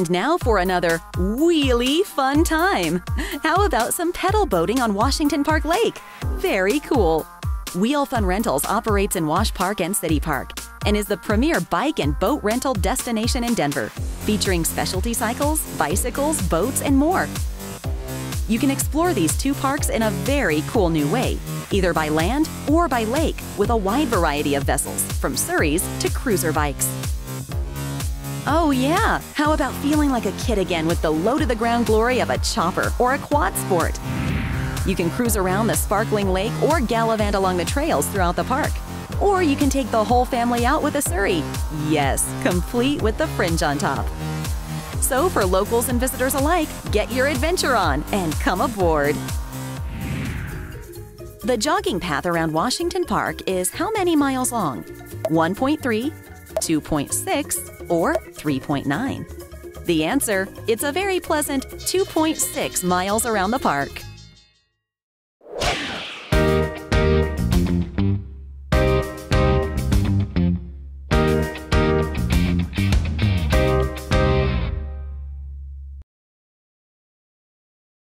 And now for another really fun time! How about some pedal boating on Washington Park Lake? Very cool! Wheel Fun Rentals operates in Wash Park and City Park and is the premier bike and boat rental destination in Denver, featuring specialty cycles, bicycles, boats, and more. You can explore these two parks in a very cool new way, either by land or by lake, with a wide variety of vessels, from Surreys to cruiser bikes. Oh yeah! How about feeling like a kid again with the low-to-the-ground glory of a chopper or a quad sport? You can cruise around the sparkling lake or gallivant along the trails throughout the park. Or you can take the whole family out with a Surrey. Yes, complete with the fringe on top. So for locals and visitors alike, get your adventure on and come aboard! The jogging path around Washington Park is how many miles long? 1.3, 2.6, or 3.9? The answer, it's a very pleasant 2.6 miles around the park.